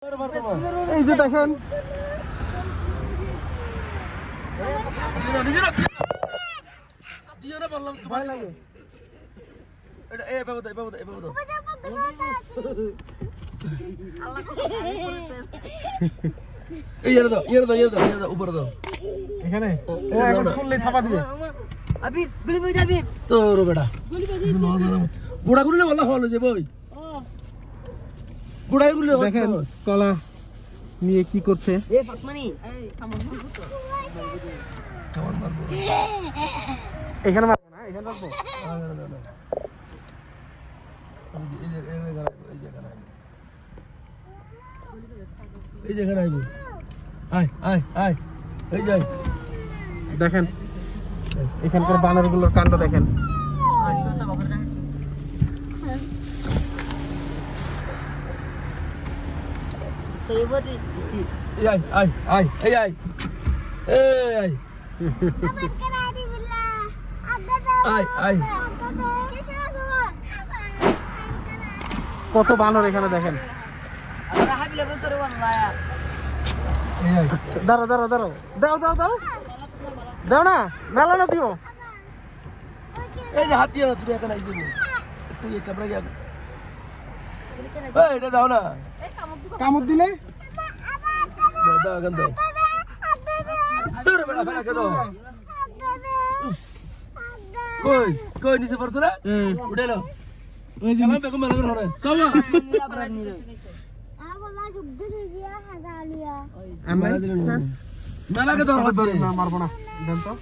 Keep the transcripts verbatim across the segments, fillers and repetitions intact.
এই যে দেখেন ভয় লাগে এখানে খুললে থাপা দিবে তোর বেটা গুড়া গুড়লে ভালো হলো যে বই গুড়াই গুড়লে দেখেন কলা নিয়ে কি করছে এখানে মারবো না এখানে মারবো এই জায়গায় আইবো আয় আয় আয় এই যাই দেখেন এখানকার বানরগুলোর কাণ্ড দেখেন আয় আয় আয় এই আয় এই আয় আয় আয় কত বানর এখানে দেখেন দাঁড়াও দাঁড়াও দাঁড়াও দাও দাও দাও দাও না মেলা না দিও এই যে হাত দিয়ে না তুমি এখন আইসে একটু ইয়ে চাপড়া গিয়ে এটা দাও না কামড় দিলে দাও দাও এখন দাও তোর বেড়া ফেলা কে দাও কই কই নিচে পড়তো না উঠে নাও ওই যে দেখো মেলা করে হরে চলো মেলা কে দাও না মারবো না দেন তো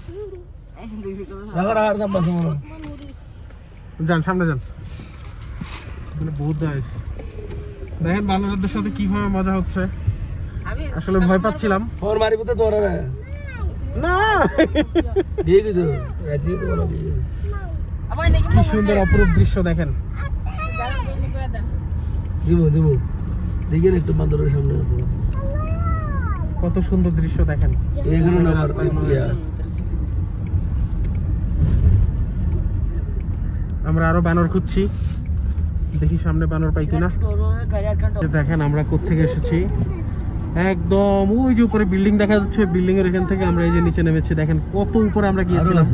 রাখা রাখা সব বাসা মারো যান সামনে যান বহুত গাইস দেখেন বানরদের সাথে কিভাবে মজা হচ্ছে আসলে ভয় পাচ্ছিলাম ফোর মারিব তো তোরা না ঠিক আছে রাজি তো বলো কি সুন্দর অপরূপ দৃশ্য দেখেন দিব দিব দেখেন একটু বান্দরের সামনে আছে কত সুন্দর দৃশ্য দেখেন এখানে নামার ইয়া আমরা আরো বানর খুঁজছি দেখি সামনে বানর পাই কিনা দেখেন আমরা কোত্থেকে এসেছি একদম ওই যে উপরে বিল্ডিং দেখা যাচ্ছে বিল্ডিং এর এখান থেকে আমরা এই যে নিচে নেমেছি দেখেন কত উপরে আমরা গিয়েছিলাম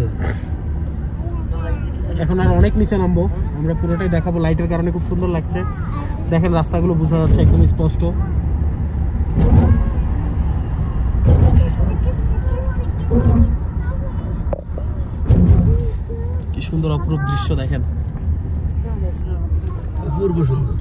এখন আর অনেক নিচে নামবো আমরা পুরোটাই দেখাবো লাইটের কারণে খুব সুন্দর লাগছে দেখেন রাস্তাগুলো বোঝা যাচ্ছে একদম স্পষ্ট কি সুন্দর অপরূপ দৃশ্য দেখেন অপূর্ব সুন্দর